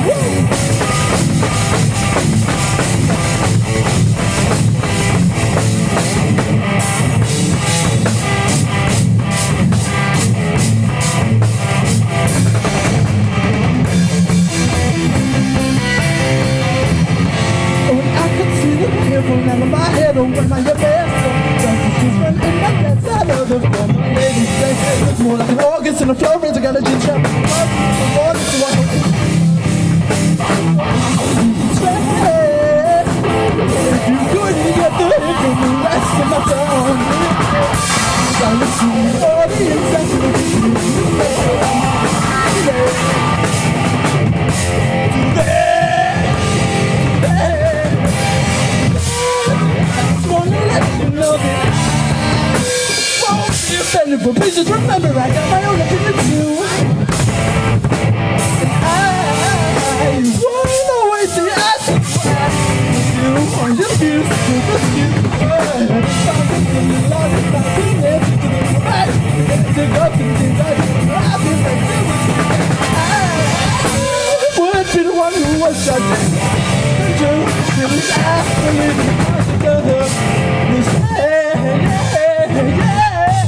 Now my head on when my best in my best I love the form of ladies. It's more like an August in a Florence. I got a gin shop. If you couldn't get the hit from the rest of my tongue, I listen to all the but please just remember I got my own opinion too. And I won't always say I should you on your views to the future. Something in love is not being able to do right. Take up the things I do. I've been like I would be the one who was shut down. And you was asking together. You say, yeah.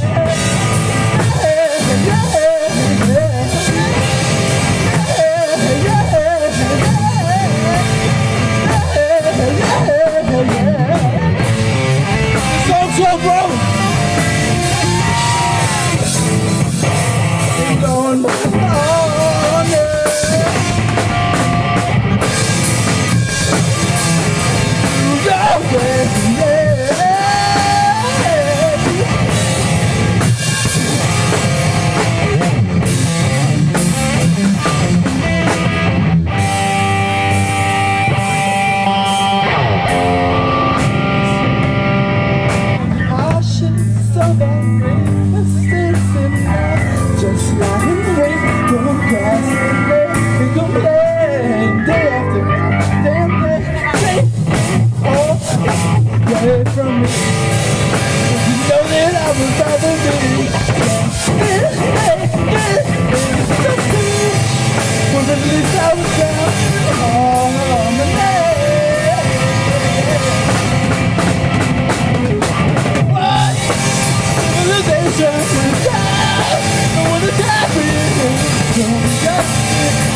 From me, you know that I was rather be. Well, at least I was down on the leg. What? Civilization was down. I wanna die for you.